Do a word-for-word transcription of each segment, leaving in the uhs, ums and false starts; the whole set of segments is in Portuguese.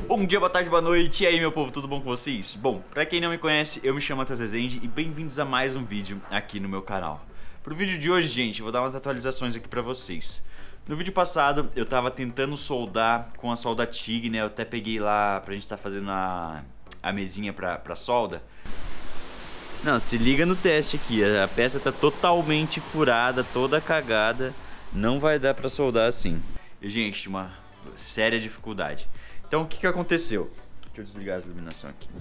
Bom dia, boa tarde, boa noite, e aí meu povo, tudo bom com vocês? Bom, pra quem não me conhece, eu me chamo Matheus Rezende e bem-vindos a mais um vídeo aqui no meu canal. Pro vídeo de hoje, gente, eu vou dar umas atualizações aqui pra vocês. No vídeo passado, eu tava tentando soldar com a solda TIG, né, eu até peguei lá pra gente tá fazendo a, a mesinha pra, pra solda. Não, se liga no teste aqui, a peça tá totalmente furada, toda cagada, não vai dar pra soldar assim. E, gente, uma séria dificuldade. Então, o que que aconteceu? Deixa eu desligar a iluminação aqui.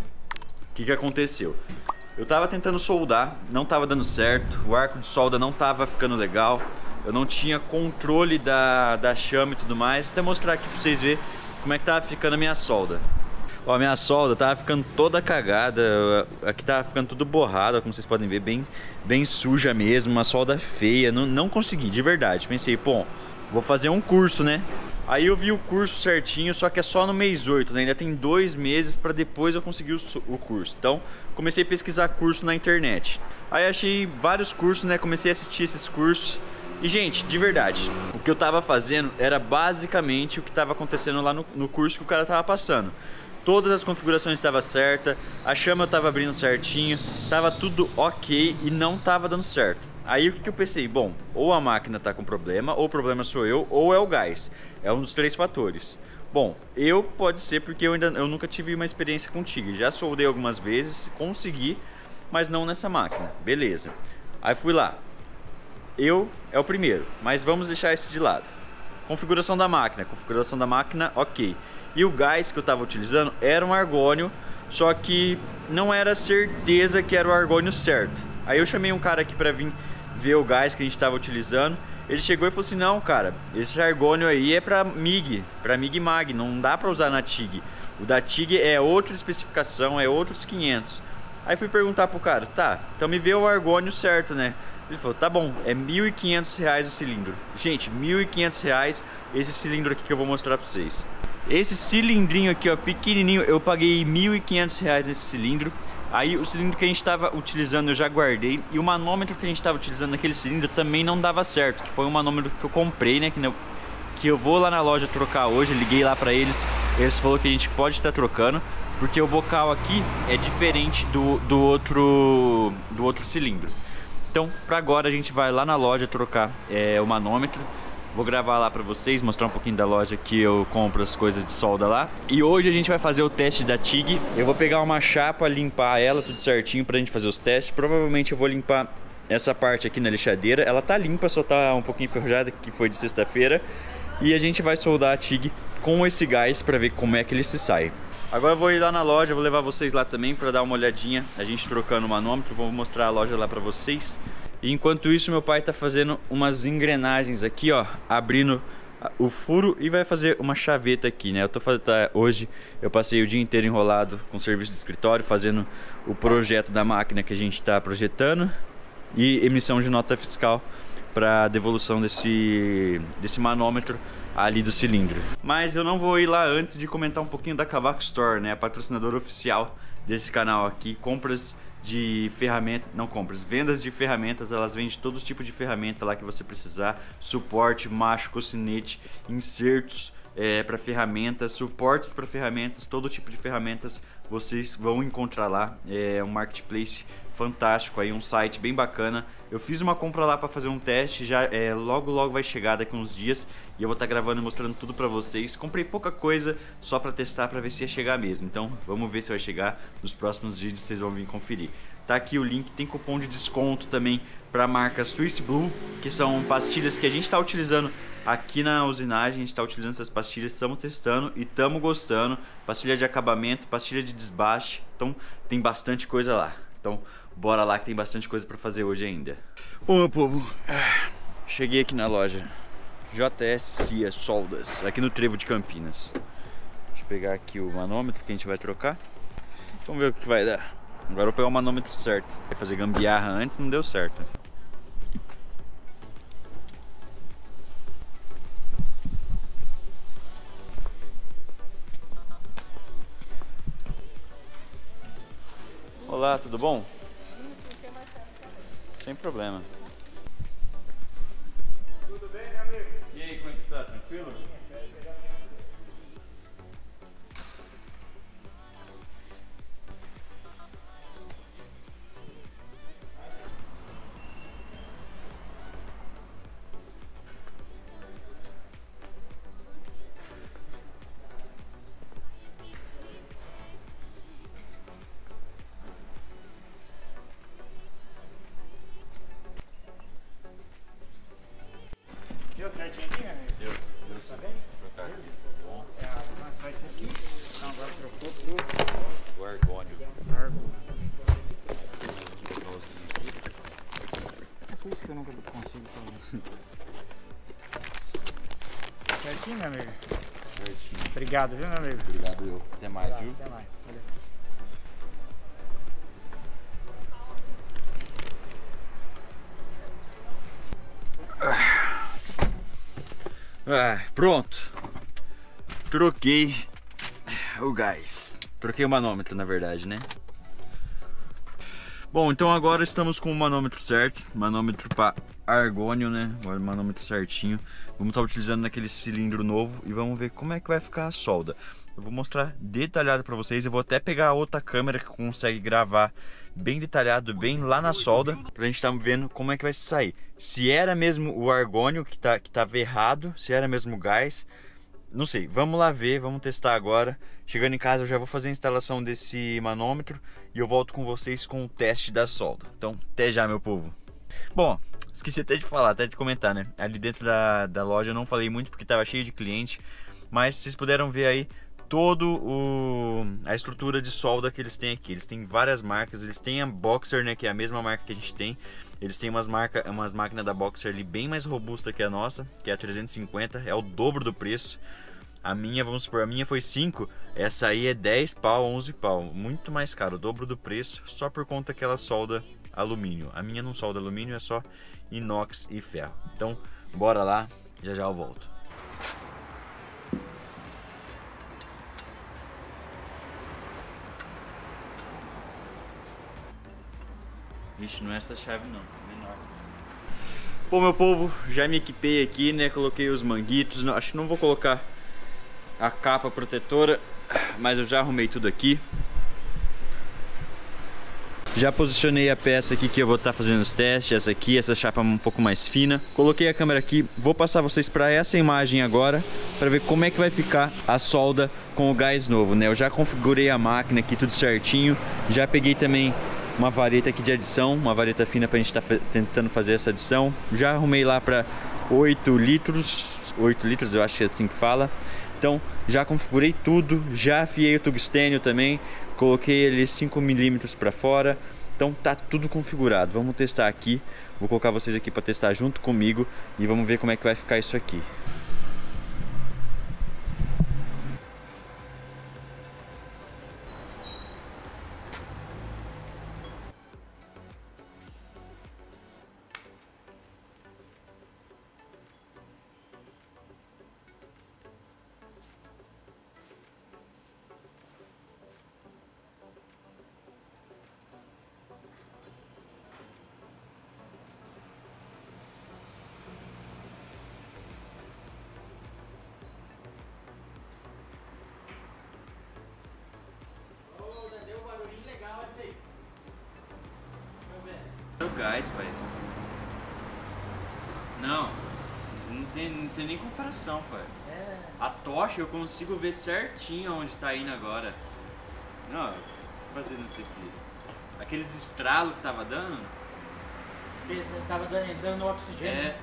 O que que aconteceu? Eu tava tentando soldar, não tava dando certo, o arco de solda não tava ficando legal, eu não tinha controle da, da chama e tudo mais. Vou até mostrar aqui pra vocês verem como é que tava ficando a minha solda. Ó, a minha solda tava ficando toda cagada, aqui tava ficando tudo borrado, como vocês podem ver, bem, bem suja mesmo, uma solda feia, não, não consegui, de verdade. Pensei, pô, vou fazer um curso, né? Aí eu vi o curso certinho, só que é só no mês oito, né? Ainda tem dois meses para depois eu conseguir o, o curso. Então, comecei a pesquisar curso na internet. Aí achei vários cursos, né? Comecei a assistir esses cursos. E, gente, de verdade, o que eu tava fazendo era basicamente o que tava acontecendo lá no, no curso que o cara tava passando. Todas as configurações estavam certas, a chama eu tava abrindo certinho, tava tudo ok e não tava dando certo. Aí o que que eu pensei? Bom, ou a máquina tá com problema, ou o problema sou eu, ou é o gás. É um dos três fatores. Bom, eu pode ser porque eu ainda eu nunca tive uma experiência com TIG. Já soldei algumas vezes, consegui, mas não nessa máquina. Beleza. Aí fui lá. Eu é o primeiro, mas vamos deixar esse de lado. Configuração da máquina. Configuração da máquina, ok. E o gás que eu tava utilizando era um argônio, só que não era certeza que era o argônio certo. Aí eu chamei um cara aqui pra vir ver o gás que a gente tava utilizando. Ele chegou e falou assim: não, cara, esse argônio aí é pra MIG, pra MIG Mag, não dá pra usar na TIG. O da TIG é outra especificação, é outros quinhentos. Aí fui perguntar pro cara: tá, então me vê o argônio certo, né? Ele falou: tá bom, é mil e quinhentos reais o cilindro. Gente, mil e quinhentos reais esse cilindro aqui que eu vou mostrar pra vocês. Esse cilindrinho aqui, ó, pequenininho, eu paguei mil e quinhentos reais nesse cilindro. Aí o cilindro que a gente estava utilizando eu já guardei. E o manômetro que a gente estava utilizando naquele cilindro também não dava certo. Que foi um manômetro que eu comprei, né? Que eu, que eu vou lá na loja trocar hoje. Liguei lá pra eles. Eles falaram que a gente pode estar trocando. Porque o bocal aqui é diferente do, do, outro, do outro cilindro. Então, pra agora a gente vai lá na loja trocar é, o manômetro. Vou gravar lá pra vocês, mostrar um pouquinho da loja que eu compro as coisas de solda lá. E hoje a gente vai fazer o teste da TIG. Eu vou pegar uma chapa, limpar ela tudo certinho pra gente fazer os testes. Provavelmente eu vou limpar essa parte aqui na lixadeira. Ela tá limpa, só tá um pouquinho enferrujada, que foi de sexta-feira. E a gente vai soldar a TIG com esse gás pra ver como é que ele se sai. Agora eu vou ir lá na loja, vou levar vocês lá também pra dar uma olhadinha. A gente trocando o manômetro, vou mostrar a loja lá pra vocês. E enquanto isso, meu pai tá fazendo umas engrenagens aqui, ó, abrindo o furo e vai fazer uma chaveta aqui, né? Eu tô fazendo, tá, hoje eu passei o dia inteiro enrolado com o serviço do escritório, fazendo o projeto da máquina que a gente tá projetando e emissão de nota fiscal para devolução desse, desse manômetro ali do cilindro. Mas eu não vou ir lá antes de comentar um pouquinho da Cavaco Store, né? A patrocinadora oficial desse canal aqui. Compras de ferramentas, não compras, vendas de ferramentas, elas vendem todo tipo de ferramenta lá que você precisar, suporte, macho, cocinete, insertos é, para ferramentas, suportes para ferramentas, todo tipo de ferramentas vocês vão encontrar lá. É um marketplace fantástico aí, um site bem bacana. Eu fiz uma compra lá para fazer um teste, já é, logo logo vai chegar daqui uns dias e eu vou estar tá gravando e mostrando tudo para vocês. Comprei pouca coisa só para testar, para ver se ia chegar mesmo. Então vamos ver se vai chegar nos próximos vídeos, vocês vão vir conferir. Tá aqui o link, tem cupom de desconto também para a marca Swiss Blue, que são pastilhas que a gente está utilizando aqui na usinagem. A gente está utilizando essas pastilhas, estamos testando e estamos gostando. Pastilha de acabamento, pastilha de desbaste, então tem bastante coisa lá. Então bora lá que tem bastante coisa pra fazer hoje ainda. Bom, meu povo, cheguei aqui na loja J S Cia Soldas, aqui no Trevo de Campinas. Deixa eu pegar aqui o manômetro que a gente vai trocar. Vamos ver o que vai dar. Agora eu vou pegar o manômetro certo. Vai fazer gambiarra antes, não deu certo. Olá, tudo bom? Sem problema. Tudo bem, meu amigo? E aí, como é que você tá? Tranquilo? Deu certinho aqui, né? Deu, deu sim. Tá bem? Trocar aqui. Bom. É, lançar isso aqui. Então agora trocou pro O argônio. argo. Aqui. É por isso que eu nunca consigo fazer. Certinho, meu amigo? Certinho. Obrigado, viu, meu amigo? Obrigado eu. Até mais, Abraço, viu? até mais. Valeu. Ah, pronto. Troquei o gás. Troquei o manômetro, na verdade, né? Bom, então agora estamos com o manômetro certo. Manômetro para argônio, né? O manômetro certinho. Vamos estar utilizando naquele cilindro novo e vamos ver como é que vai ficar a solda. Eu vou mostrar detalhado para vocês. Eu vou até pegar a outra câmera que consegue gravar bem detalhado, bem lá na solda, pra gente estar vendo como é que vai sair. Se era mesmo o argônio que, tá, que tava errado, se era mesmo o gás, não sei. Vamos lá ver, vamos testar agora. Chegando em casa eu já vou fazer a instalação desse manômetro e eu volto com vocês com o teste da solda. Então, até já, meu povo. Bom, esqueci até de falar, até de comentar, né? Ali dentro da, da loja eu não falei muito porque tava cheio de cliente, mas vocês puderam ver aí todo o a estrutura de solda que eles têm aqui. Eles têm várias marcas, eles têm a Boxer, né, que é a mesma marca que a gente tem. Eles têm umas marcas, umas máquinas da Boxer ali bem mais robusta que a nossa, que é a trezentos e cinquenta, é o dobro do preço. A minha, vamos supor, a minha foi cinco, essa aí é dez pau, onze pau, muito mais caro, o dobro do preço, só por conta que ela solda alumínio. A minha não solda alumínio, é só inox e ferro. Então, bora lá, já já eu volto. Vixe, não é essa chave não, menor. Bom, meu povo, já me equipei aqui, né? Coloquei os manguitos. Não, acho que não vou colocar a capa protetora, mas eu já arrumei tudo aqui. Já posicionei a peça aqui que eu vou estar fazendo os testes. Essa aqui, essa chapa um pouco mais fina. Coloquei a câmera aqui. Vou passar vocês para essa imagem agora, para ver como é que vai ficar a solda com o gás novo, né? Eu já configurei a máquina aqui tudo certinho. Já peguei também uma vareta aqui de adição, uma vareta fina pra gente estar tá tentando fazer essa adição. Já arrumei lá para oito litros, oito litros eu acho que é assim que fala. Então já configurei tudo, já afiei o tungstênio também, coloquei ele cinco milímetros para fora. Então tá tudo configurado. Vamos testar aqui, vou colocar vocês aqui para testar junto comigo e vamos ver como é que vai ficar isso aqui. O gás, pai. Não, não tem, não tem nem comparação, pai. É. A tocha eu consigo ver certinho onde tá indo agora. Não, fazendo isso aqui. Aqueles estralos que tava dando. Ele tava dando, entrando no oxigênio. É.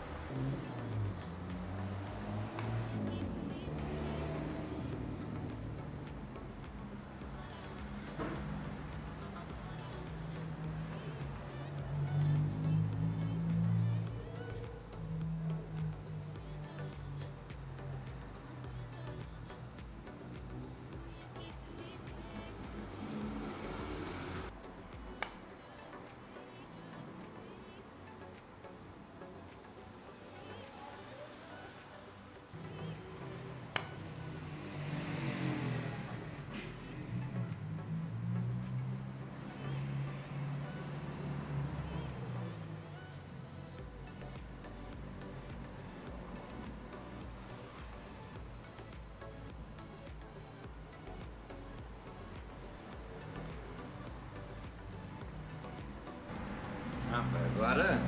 Ah, pai, agora...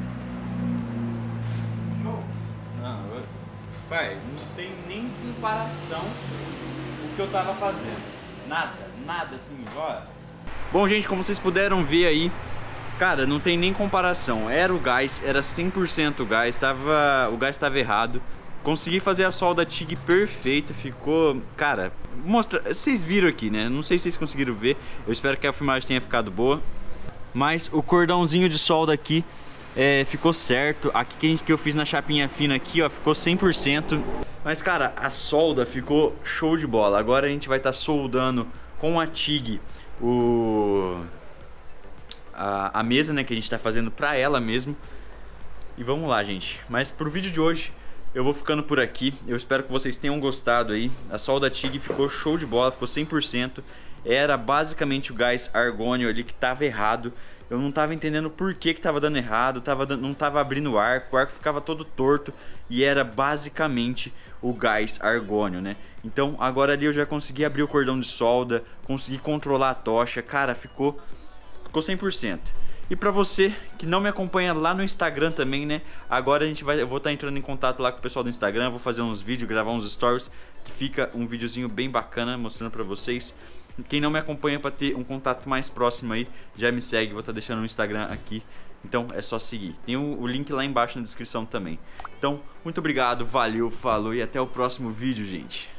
Show! Não, eu... Pai, não tem nem comparação com o que eu tava fazendo. Nada, nada assim, ó. Bom, gente, como vocês puderam ver aí, Cara, não tem nem comparação. Era o gás, era cem por cento o gás, tava, o gás estava errado. Consegui fazer a solda T I G perfeita, ficou... Cara, mostra... Vocês viram aqui, né? Não sei se vocês conseguiram ver. Eu espero que a filmagem tenha ficado boa. Mas o cordãozinho de solda aqui é, ficou certo. Aqui que, a gente, que eu fiz na chapinha fina aqui, ó, ficou cem por cento. Mas, cara, a solda ficou show de bola. Agora a gente vai estar tá soldando com a T I G o... A, a mesa, né, que a gente tá fazendo pra ela mesmo. E vamos lá, gente. Mas pro vídeo de hoje eu vou ficando por aqui. Eu espero que vocês tenham gostado aí. A solda T I G ficou show de bola, ficou cem por cento. Era basicamente o gás argônio ali que tava errado. Eu não tava entendendo por que que tava dando errado, tava dando, não tava abrindo o arco, o arco ficava todo torto. E era basicamente o gás argônio, né? Então agora ali eu já consegui abrir o cordão de solda, consegui controlar a tocha. Cara, ficou... Ficou cem por cento. E pra você que não me acompanha lá no Instagram também, né? Agora a gente vai, eu vou estar entrando em contato lá com o pessoal do Instagram. Vou fazer uns vídeos, gravar uns stories. Que fica um videozinho bem bacana mostrando pra vocês. Quem não me acompanha pra ter um contato mais próximo aí, já me segue. Vou estar deixando no Instagram aqui. Então é só seguir. Tem o, o link lá embaixo na descrição também. Então, muito obrigado, valeu, falou e até o próximo vídeo, gente.